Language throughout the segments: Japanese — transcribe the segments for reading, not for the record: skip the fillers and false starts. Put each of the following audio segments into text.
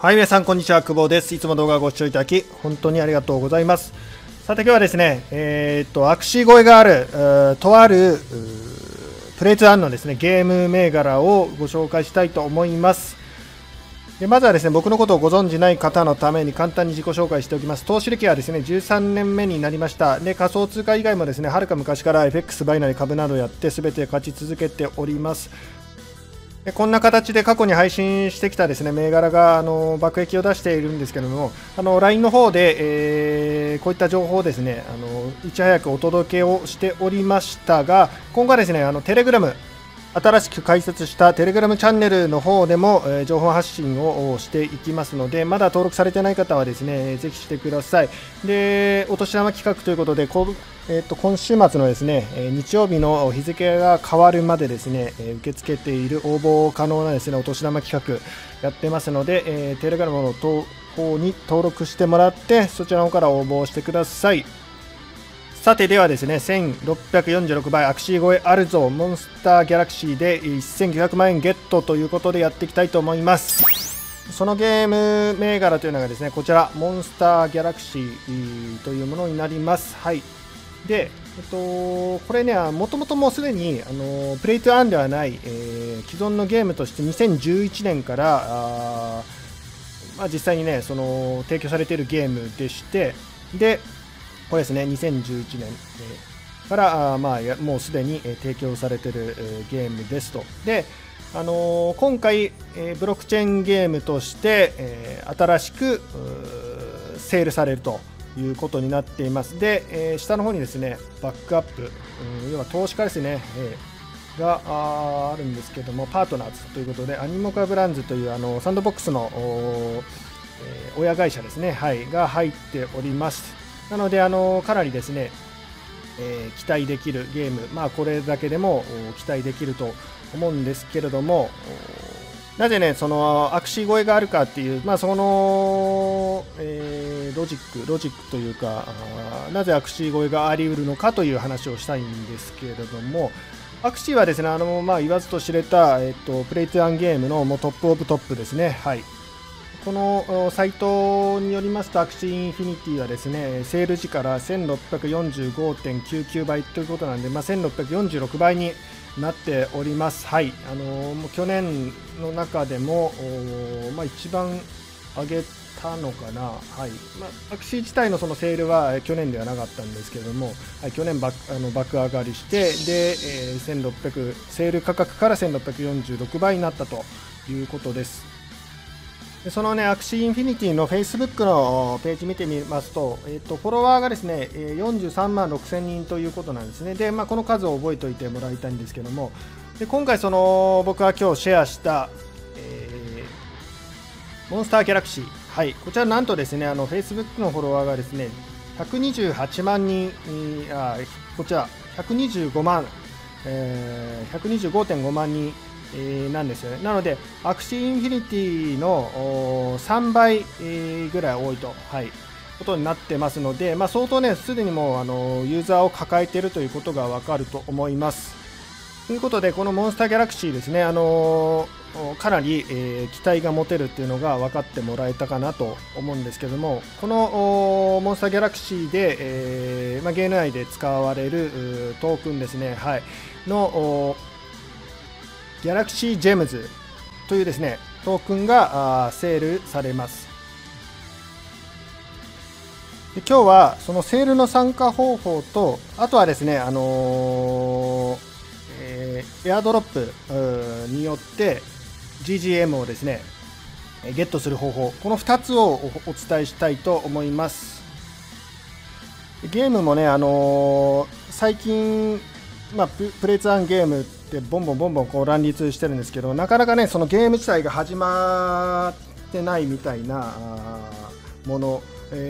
はい、皆さんこんにちは、久保です。いつも動画をご視聴いただき本当にありがとうございます。さて今日はですね、アクシー超えがあるとあるプレイツアンのですねゲーム銘柄をご紹介したいと思います。でまずはですね、僕のことをご存じない方のために簡単に自己紹介しておきます。投資歴はですね13年目になりました。で仮想通貨以外もですね、はるか昔から FX バイナリ株などやって全て勝ち続けております。こんな形で過去に配信してきたですね銘柄が爆益を出しているんですけれども、LINE の方で、こういった情報をですねいち早くお届けをしておりましたが、今後はですねテレグラム、新しく開設したテレグラムチャンネルの方でも、情報発信をしていきますので、まだ登録されてない方はですねぜひしてください。でお年玉企画ということで今週末のですね日曜日の日付が変わるまでですね受け付けている応募可能なですねお年玉企画やってますので、テレグラムの方に登録してもらってそちらの方から応募してください。さてではですね、1646倍アクシー超えあるぞモンスターギャラクシーで1900万円ゲットということでやっていきたいと思います。そのゲーム銘柄というのがですねこちらモンスターギャラクシーというものになります。はい。で、これね、もともともうすでにプレイトゥアーンではない、既存のゲームとして2011年から実際にね提供されているゲームでして、でこれですね2011年からもうすでに提供されているゲームですと。で今回ブロックチェーンゲームとして新しくセールされるということになっています。で、下の方にですねバックアップ、要は投資家ですね、があるんですけども、パートナーズということでアニモカブランズというサンドボックスの親会社ですね、はい、が入っております。なのでかなりですね、期待できるゲーム、これだけでも期待できると思うんですけれども、なぜねそのアクシー超えがあるかっていう、その、ロジックというかなぜアクシー超えがあり得るのかという話をしたいんですけれども、アクシーはですね言わずと知れた、プレイトゥアンゲームのもうトップオブトップですね。はい。このサイトによりますとアクシーインフィニティはですねセール時から 1645.99 倍ということなんで、1646倍になっております。はい。もう去年の中でも一番上げたのかな。はい。アクシー自体のそのセールは去年ではなかったんですけれども、はい、去年爆上がりしてで、1600セール価格から1646倍になったということです。そのね、アクシーインフィニティの Facebook のページ見てみますと、フォロワーがですね、43万6000人ということなんですね。で、この数を覚えておいてもらいたいんですけども、で今回僕が今日シェアした、モンスターギャラクシー、はい、こちらなんとですね、Facebook のフォロワーがですね、128万人、こちら125万、125.5万人なんですよね。なのでアクシーインフィニティの3倍ぐらい多いと、はい、ことになってますので、相当ねすでにもうユーザーを抱えているということがわかると思います。ということでこのモンスターギャラクシーですね、かなり、期待が持てるっていうのが分かってもらえたかなと思うんですけども、このモンスターギャラクシーで、ゲーム内で使われるトークンですね、はい、のギャラクシージェムズというですねトークンがセールされます。で今日はそのセールの参加方法と、あとはですねエアドロップによって GGM をですねゲットする方法、この2つをお伝えしたいと思います。ゲームもね最近プレイツアンゲームってボンボンこう乱立してるんですけど、なかなかねそのゲーム自体が始まってないみたいなもの、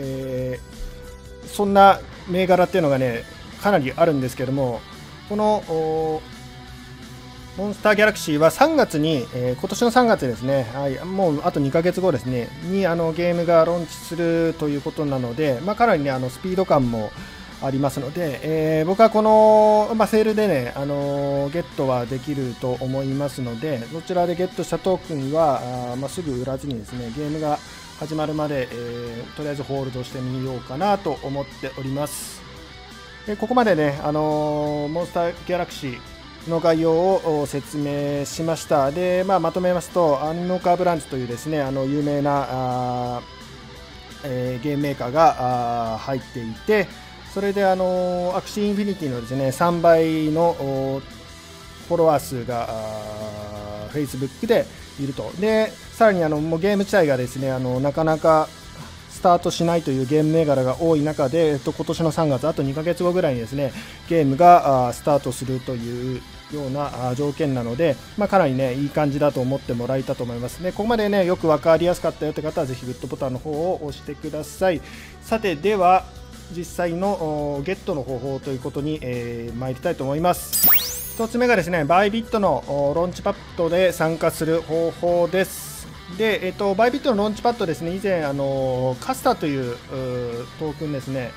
そんな銘柄っていうのがねかなりあるんですけども、このモンスターギャラクシーは3月に、今年の3月ですね、はい、もうあと2ヶ月後ですねにゲームがローンチするということなので、かなりねスピード感もありますので、僕はこの、セールでね、ゲットはできると思いますので、そちらでゲットしたトークンはすぐ売らずにですね、ゲームが始まるまで、とりあえずホールドしてみようかなと思っております。ここまでね、モンスターギャラクシーの概要を説明しました。で、まとめますと、アンノカーブランズというですね、有名なゲームメーカーが入っていて、それでアクシーインフィニティのですね、3倍のフォロワー数がFacebook でいると。で、さらにもうゲーム自体がですね、なかなかスタートしないというゲーム銘柄が多い中で、今年の3月、あと2ヶ月後ぐらいにですね、ゲームがスタートするというような条件なので、かなりね、いい感じだと思ってもらえたと思いますね。ここまでね、よく分かりやすかったよという方は、ぜひグッドボタンの方を押してください。さて、では、実際のゲットの方法ということに、参りたいと思います。1つ目がですね、バイビットのローンチパッドで参加する方法です。で、バイビットのローンチパッドですね、以前、カスタというトークンですね、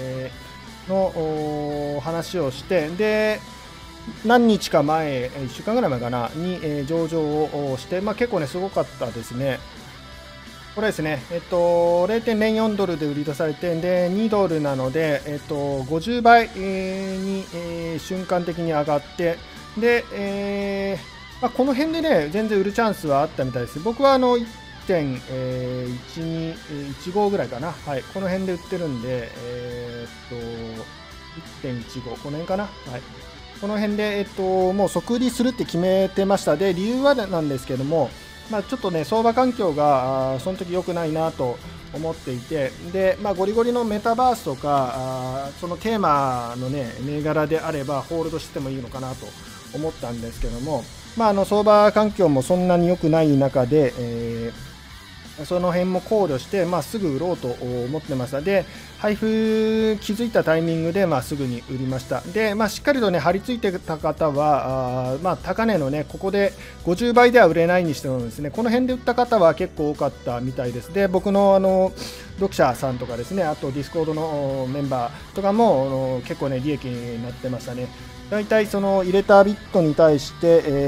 の話をして、で、何日か前、1週間ぐらい前かな、に、上場をして、結構ね、すごかったですね。これですね、0.04 ドルで売り出されて、で、2ドルなので、50倍に、瞬間的に上がって、で、この辺でね、全然売るチャンスはあったみたいです。僕は1.15ぐらいかな。はい、この辺で売ってるんで、1.15、この辺かな。はい。この辺で、もう即売りするって決めてました。で、理由はなんですけども、ちょっとね、相場環境がその時良くないなと思っていて、で、ゴリゴリのメタバースとか、そのテーマのね、銘柄であれば、ホールドしてもいいのかなと思ったんですけども、相場環境もそんなに良くない中で、その辺も考慮して、すぐ売ろうと思ってました。で、配布気づいたタイミングで、すぐに売りました。で、しっかりとね、張り付いてた方は、高値のね、ここで50倍では売れないにしてもですね、この辺で売った方は結構多かったみたいです。で、僕の読者さんとかですね、あとディスコードのメンバーとかも結構ね、利益になってましたね。だいたいその入れたビットに対して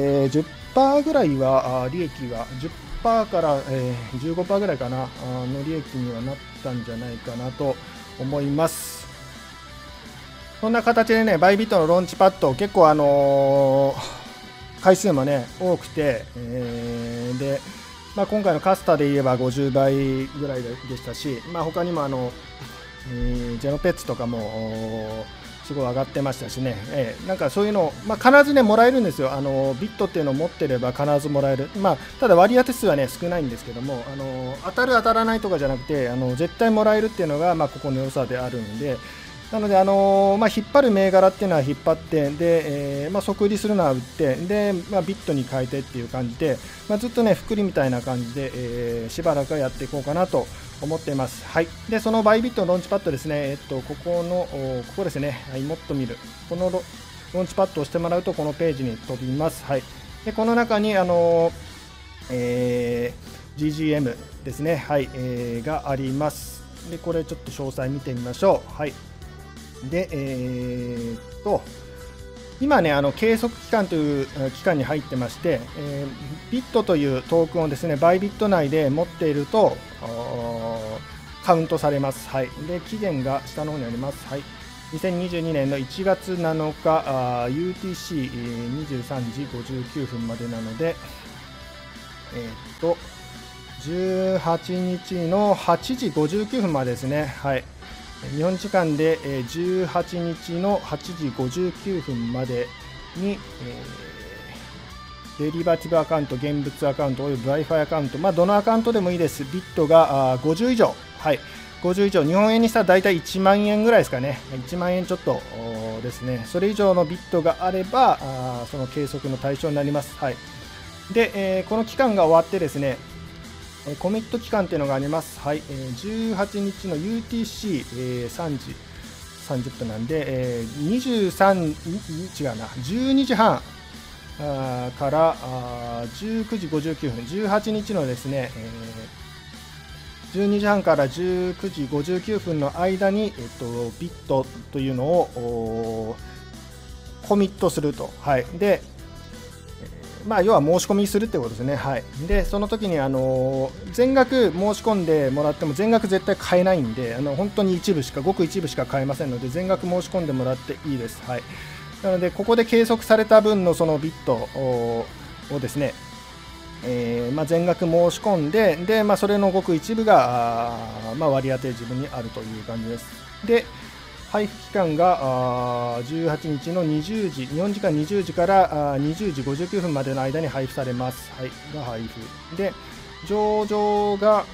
、10% ぐらいは利益が10%から、15% ぐらいかなの利益にはなったんじゃないかなと思います。そんな形でね、バイビットのローンチパッド結構回数もね多くて、で、今回のカスタで言えば50倍ぐらいでしたし、他にもジェノペッツとかもすごい上がってましたしね、なんかそういうの、必ずねもらえるんですよ。ビットっていうのを持ってれば必ずもらえる。ただ割り当て数はね少ないんですけども、当たる当たらないとかじゃなくて、絶対もらえるっていうのがここの良さであるんで、なので引っ張る銘柄っていうのは引っ張って、で、即売りするのは売って、で、ビットに変えてっていう感じで、ずっとね複利みたいな感じで、しばらくはやっていこうかなと思っています。はい。で、そのバイビットのローンチパッドですね、ここですね、はい、もっと見る。このローンチパッドを押してもらうと、このページに飛びます。はい。で、この中に、GGM ですね、はい、があります。で、これちょっと詳細見てみましょう。はい。で、今ね、計測期間という期間に入ってまして、ビットというトークンをですね、バイビット内で持っているとカウントされます。はい。で、期限が下の方にあります。はい。2022年の1月7日、UTC23 時59分までなので、18日の8時59分までですね。はい。日本時間で18日の8時59分までに、デリバティブアカウント、現物アカウントおよび Wi-Fi アカウント、どのアカウントでもいいです。ビットが50以上、はい、50以上、日本円にしたら大体1万円ぐらいですかね、1万円ちょっとですね、それ以上のビットがあれば、その計測の対象になります。はい。で、この期間が終わってですね、コミット期間というのがあります。はい、18日の UTC3 時30分なんで、12時半から19時59分、18日のですね、 12時半から19時59分の間に、ビットというのをコミットすると。はい、で、要は申し込みするってことですね。はい、でその時に全額申し込んでもらっても全額絶対買えないんで、本当にごく一部しか買えませんので、全額申し込んでもらっていいです。はい、なのでここで計測された分のそのビットをですね、全額申し込んで、それのごく一部が割り当て自分にあるという感じです。で、配布期間が18日の20時、日本時間20時から20時59分までの間に配布されます。はい、が配布。で、上場が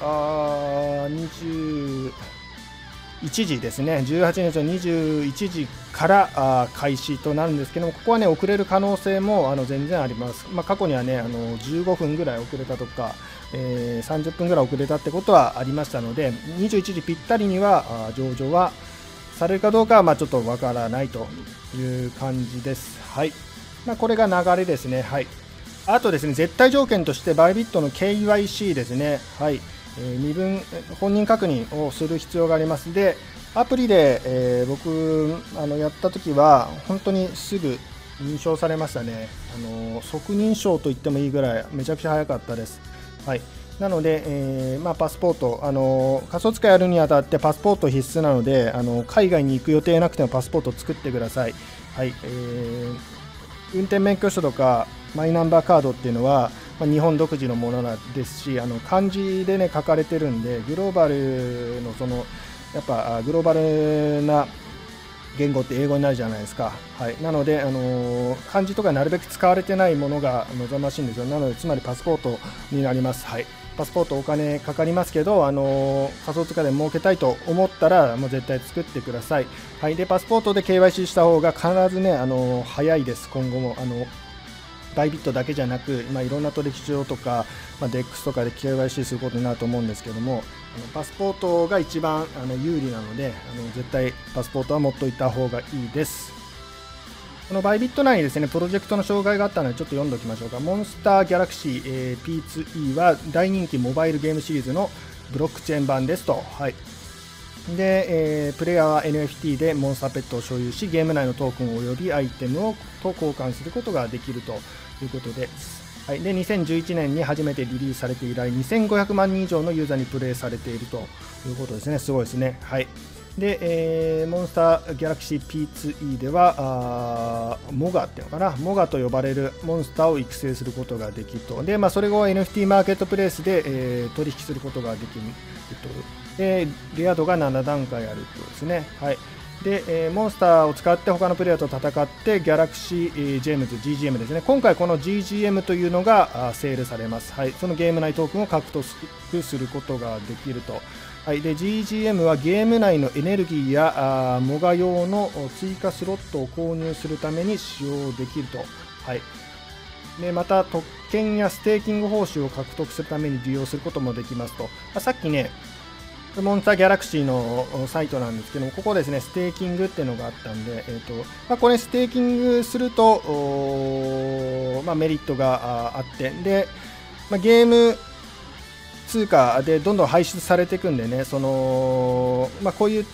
21時ですね、18日の21時から開始となるんですけども、ここはね、遅れる可能性も全然あります。過去にはね、15分ぐらい遅れたとか、30分ぐらい遅れたってことはありましたので、21時ぴったりには上場はされるかどうかはちょっとわからないという感じです。はい、これが流れですね。はい、あとですね、絶対条件としてバイビットの KYC ですね。はい、身分本人確認をする必要があります。で、アプリで、僕やったときは本当にすぐ認証されましたね。即認証と言ってもいいぐらいめちゃくちゃ早かったです。はい、なので、パスポート、仮想通貨やるにあたってパスポート必須なので、海外に行く予定なくてもパスポートを作ってください。はい、運転免許証とかマイナンバーカードっていうのは、日本独自のものですし、漢字でね書かれてるんで、グローバルのやっぱグローバルな言語って英語になるじゃないですか。はい、なので、漢字とかなるべく使われてないものが望ましいんですよ。なのでつまりパスポートになります。はい、パスポートお金かかりますけど、仮想通貨で儲けたいと思ったらもう絶対作ってください。はい、でパスポートで KYC した方が必ずね早いです。今後もバイビットだけじゃなく、いろんな取引所とか、DEX とかで KYC することになると思うんですけども、パスポートが一番有利なので、絶対パスポートは持っておいた方がいいです。このバイビット内にですね、プロジェクトの障害があったのでちょっと読んでおきましょうか。モンスターギャラクシー、P2E は大人気モバイルゲームシリーズのブロックチェーン版ですと。はい、で、プレイヤーは NFT でモンスターペットを所有し、ゲーム内のトークンおよびアイテムと交換することができるということです。はい、で2011年に初めてリリースされて以来、2500万人以上のユーザーにプレイされているということですね。すごいですね。はい、で、モンスターギャラクシー P2E ではモガっていうのかな、モガと呼ばれるモンスターを育成することができると。で、それを NFT マーケットプレイスで、取引することができると。でレア度が7段階あるとですね。はい、で、モンスターを使って他のプレイヤーと戦ってギャラクシージェームズ GGM ですね。今回この GGM というのがセールされます。はい、そのゲーム内トークンを獲得することができると。はい、で GGM はゲーム内のエネルギーやモガ用の追加スロットを購入するために使用できると。はい、でまた特権やステーキング報酬を獲得するために利用することもできますと。さっきねモンスターギャラクシーのサイトなんですけども、ここですね、ステーキングっていうのがあったんで、これステーキングすると、メリットがあって、で、ゲーム通貨でどんどん排出されていくんでね、こういった、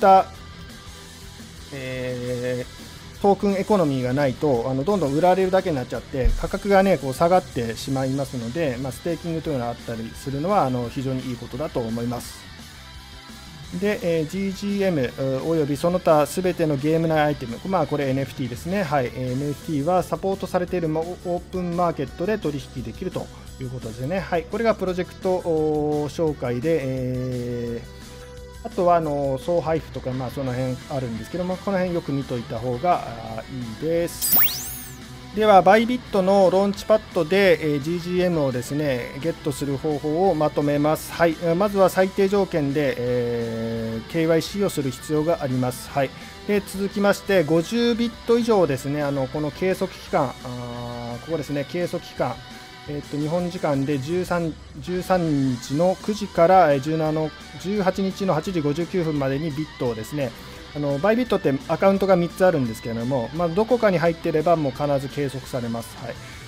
トークンエコノミーがないとどんどん売られるだけになっちゃって価格がね下がってしまいますので、ステーキングというのがあったりするのは非常にいいことだと思います。で、GGM およびその他すべてのゲーム内アイテム、これ NFT ですね。はい、NFT はサポートされているオープンマーケットで取引できるということですね。はい、これがプロジェクト紹介で、あとは総配布とかその辺あるんですけども、この辺よく見といた方がいいです。ではバイビットのローンチパッドで GGM をですねゲットする方法をまとめます。はい、まずは最低条件で、KYC をする必要があります。はい、で続きまして50ビット以上ですね、この計測期間、ここですね、計測期間、日本時間で13日の9時から18日の8時59分までにビットをですね、バイビットってアカウントが3つあるんですけれども、どこかに入っていればもう必ず計測されます。はい、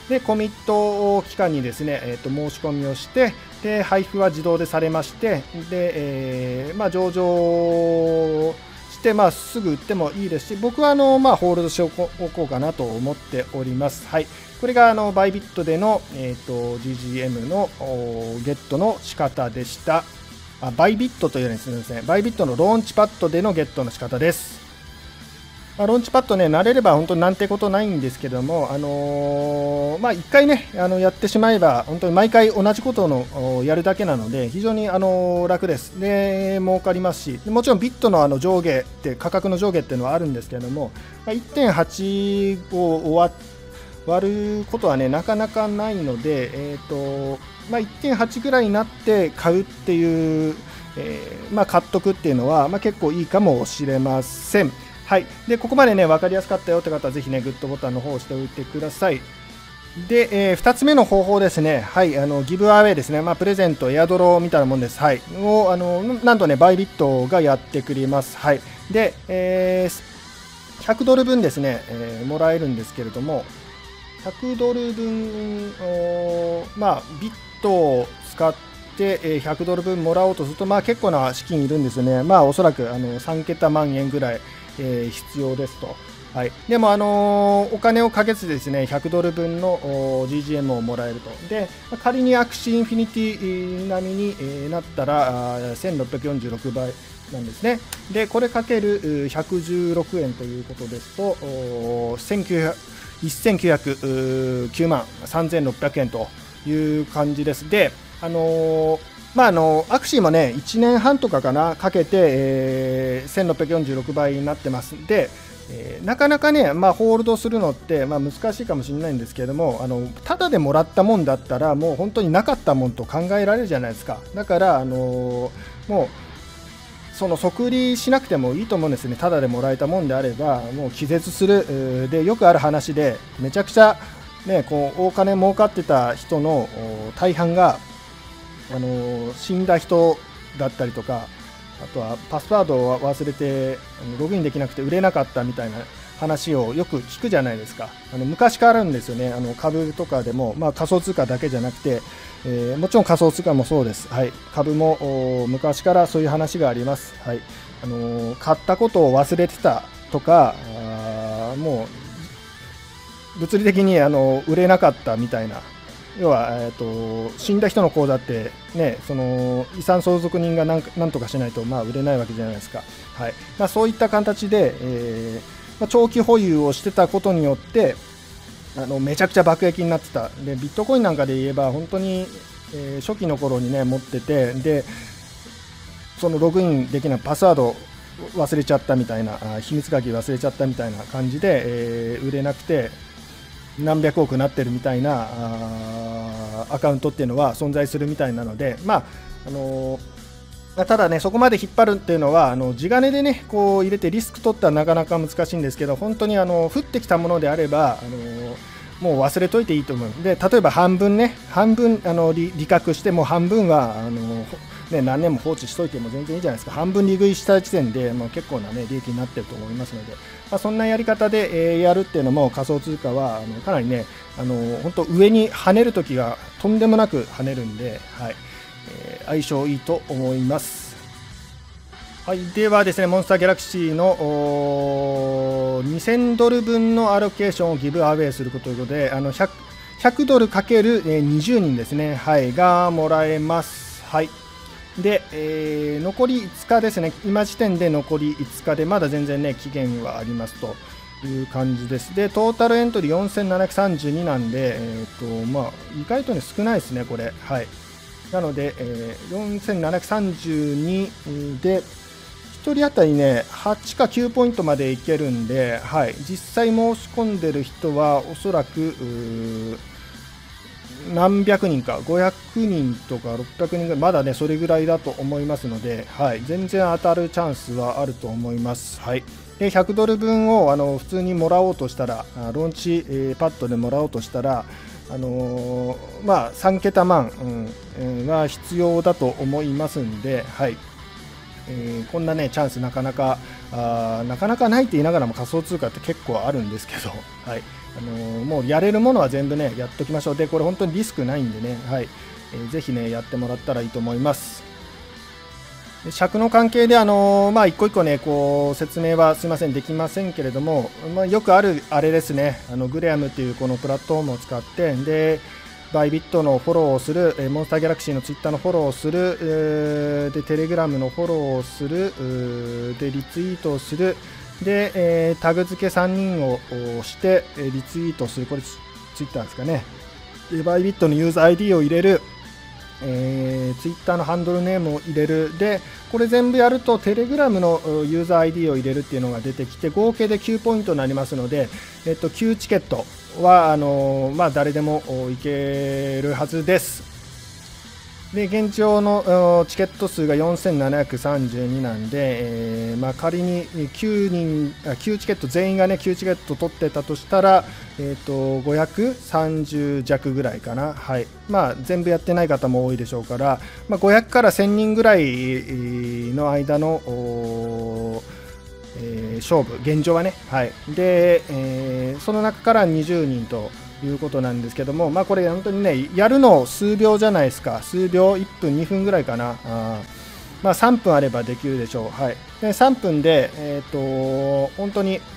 でコミット期間にですね、申し込みをして、で配布は自動でされまして、で、上場して、すぐ売ってもいいですし、僕はホールドしておこうかなと思っております。はい、これがバイビットでの、GGM のゲットの仕方でした。バイビットというですね、バイビットのローンチパッドでのゲットの仕方です。ローンチパッドね、慣れれば本当になんてことないんですけども、1回ね、やってしまえば、本当に毎回同じことをやるだけなので、非常に楽です。で、儲かりますし、もちろんビットの上下って、価格の上下っていうのはあるんですけども、1.8 を割ることはね、なかなかないので、1.8 ぐらいになって買うっていう、買っとくっていうのは、結構いいかもしれません。はい、でここまでね分かりやすかったよって方はぜひねグッドボタンの方を押しておいてください。で、2つ目の方法ですね、はい、ギブアウェイですね、プレゼント、エアドロみたいなもんです。はい、をなんとねバイビットがやってくれます。はい、で、100ドル分ですね、もらえるんですけれども、100ドル分ビットを使って100ドル分もらおうとすると、結構な資金いるんですよね。おそらく3桁万円ぐらい必要ですと。はい、でも、お金をかけずですね100ドル分の GGM をもらえると。で仮にアクシーインフィニティ並みになったら1646倍なんですね。でこれかける116円ということですと1909万3600円という感じです。でアクシーもね1年半とかかなかけて、1646倍になってますんで、なかなかね、ホールドするのって、難しいかもしれないんですけれども、ただでもらったもんだったらもう本当になかったもんと考えられるじゃないですか。だから、もうその即売りしなくてもいいと思うんですね。ただでもらえたもんであればもう気絶する。でよくある話で、めちゃくちゃ、ね、大金儲かってた人の大半が死んだ人だったりとか、あとはパスワードを忘れてログインできなくて売れなかったみたいな話をよく聞くじゃないですか。昔からあるんですよね。株とかでも、仮想通貨だけじゃなくて、もちろん仮想通貨もそうです。はい、株も昔からそういう話があります。はい、買ったことを忘れてたとか、もう物理的に売れなかったみたいな。要は、死んだ人の口座って、ね、その遺産相続人がなんとかしないと、売れないわけじゃないですか。はい、そういった形で、長期保有をしてたことによってめちゃくちゃ爆撃になってた。でビットコインなんかで言えば本当に、初期の頃にね持ってて、でそのログインできないパスワード忘れちゃったみたいな、秘密鍵忘れちゃったみたいな感じで、売れなくて何百億なってるみたいなアカウントっていうのは存在するみたいなので、ただねそこまで引っ張るっていうのは地金でねこう入れてリスク取ったらなかなか難しいんですけど、本当に降ってきたものであればもう忘れといていいと思う。で例えば半分利確しても半分は何年も放置しといても全然いいじゃないですか。半分利食いした時点で結構な、利益になってると思いますので、そんなやり方で、やるっていうのも仮想通貨はかなりね本当上に跳ねるときがとんでもなく跳ねるんで、はい、相性いいと思います。はい、ではですねモンスターギャラクシーの2000ドル分のアロケーションをギブアウェイすることで100ドルかける20人ですね、はい、がもらえます。はい、で、残り5日ですね。今時点で残り5日でまだ全然ね期限はありますという感じです。でトータルエントリー4732なんで、意外とね少ないですねこれ。はい、なので、4732で1人当たりね8か9ポイントまでいけるんで、はい、実際申し込んでる人はおそらく何百人か500人とか600人ぐらい、まだねそれぐらいだと思いますので、はい、全然当たるチャンスはあると思います。はい、で100ドル分を普通にもらおうとしたらローンチ、パッドでもらおうとしたら3桁万、が必要だと思いますんで、はい、 こんなねチャンスなかなかないって言いながらも仮想通貨って結構あるんですけど、はい、もうやれるものは全部ねやっときましょう。でこれ本当にリスクないんでね、はい、ぜひねやってもらったらいいと思います。で尺の関係で一個一個ねこう説明はすいませんできませんけれども、よくあるあれですね、グレアムっていうこのプラットフォームを使って、でバイビットのフォローをする、モンスターギャラクシーのツイッターのフォローをする、でテレグラムのフォローをする、でリツイートをする、で、タグ付け3人をしてリツイートする、これツイッターですかね。でバイビットのユーザー ID を入れる、ツイッターのハンドルネームを入れる、でこれ全部やるとテレグラムのユーザー ID を入れるっていうのが出てきて、合計で9ポイントになりますので、9チケットは誰でもいけるはずです。で現状のチケット数が4732なんで、仮に9チケット全員がね9チケット取ってたとしたら、530弱ぐらいかな。はい、全部やってない方も多いでしょうから、500から1000人ぐらいの間の勝負、現状はね、はい、で、その中から20人ということなんですけども、これ本当にねやるの数秒じゃないですか。数秒、1分2分ぐらいかな。3分あればできるでしょう。はい、で3分で、本当に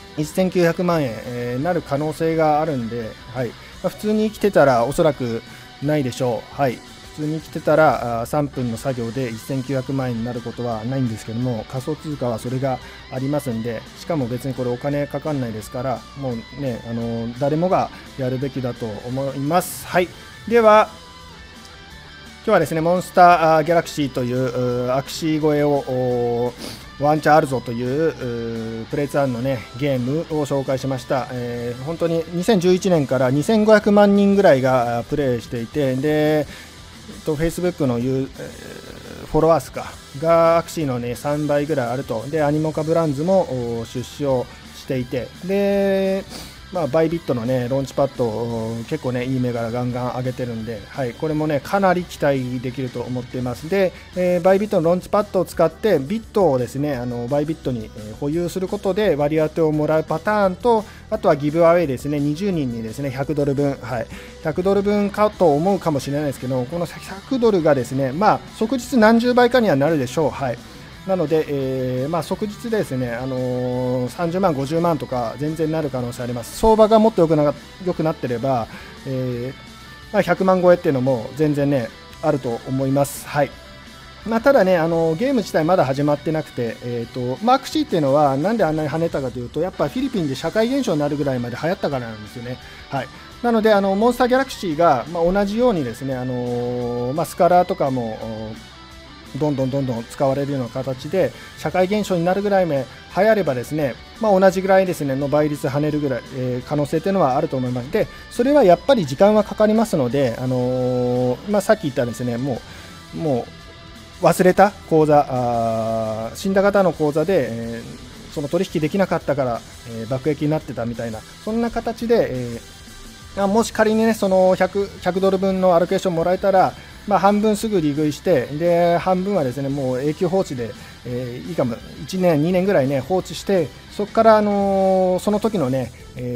1900万円、なる可能性があるんで、はい、普通に生きてたらおそらくないでしょう。はい、普通に生きてたら3分の作業で1900万円になることはないんですけども、仮想通貨はそれがありますんで、しかも別にこれお金かかんないですから、もうね誰もがやるべきだと思います。はい、では今日はですねモンスターギャラクシーというアクシー超えをワンチャンあるぞというプレイツ1のねゲームを紹介しました。本当に2011年から2500万人ぐらいがプレイしていて、でFacebook のフォロワー数がアクシーの、ね、3倍ぐらいあると。でアニモカブランズも出資をしていて、で、バイビットの、ね、ローンチパッド結構ねいい銘柄ガンガン上げてるんで、はい、これもねかなり期待できると思っています。で、バイビットのローンチパッドを使ってビットをですねバイビットに保有することで割り当てをもらうパターンと、あとはギブアウェイですね、20人にですね100ドル分、はい、100ドル分かと思うかもしれないですけど、この100ドルがですね即日何十倍かにはなるでしょう。はい、なので、即日ですね、30万、50万とか全然なる可能性あります。相場がもっと良くなってれば、100万超えっていうのも全然ねあると思います。はい、ただねゲーム自体まだ始まってなくて、アクシーっていうのはなんであんなに跳ねたかというと、やっぱフィリピンで社会現象になるぐらいまで流行ったからなんですよね。はい、なのでモンスターギャラクシーが、同じようにですね、スカラーとかもどんどん使われるような形で社会現象になるぐらい流行ればですね、同じぐらいですねの倍率跳ねるぐらい、可能性というのはあると思います。でそれはやっぱり時間はかかりますので、さっき言ったですねもう忘れた口座、死んだ方の口座で、その取引できなかったから、爆撃になってたみたいな、そんな形で、もし仮にねその100ドル分のアロケーションもらえたら、半分すぐ利食いして、で半分はですねもう永久放置で、いいかも1年2年ぐらいね放置して、そこから、その時のね、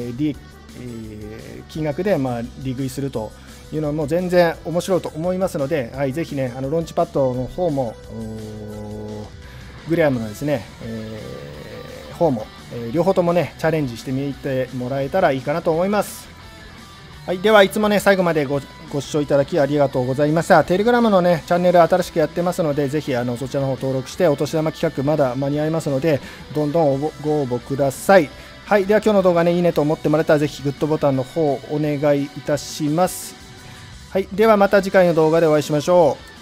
金額で利食いするというのも全然面白いと思いますので、はい、ぜひねローンチパッドの方もグレアムのですね、方も、両方ともねチャレンジしてみてもらえたらいいかなと思います。はい、ではいつもね最後までご視聴いただきありがとうございました。テレグラムのねチャンネル新しくやってますので、ぜひそちらの方登録してお年玉企画まだ間に合いますので、どんどんご応募ください。はい、では今日の動画ねいいねと思ってもらえたらぜひグッドボタンの方お願いいたします。はい、ではまた次回の動画でお会いしましょう。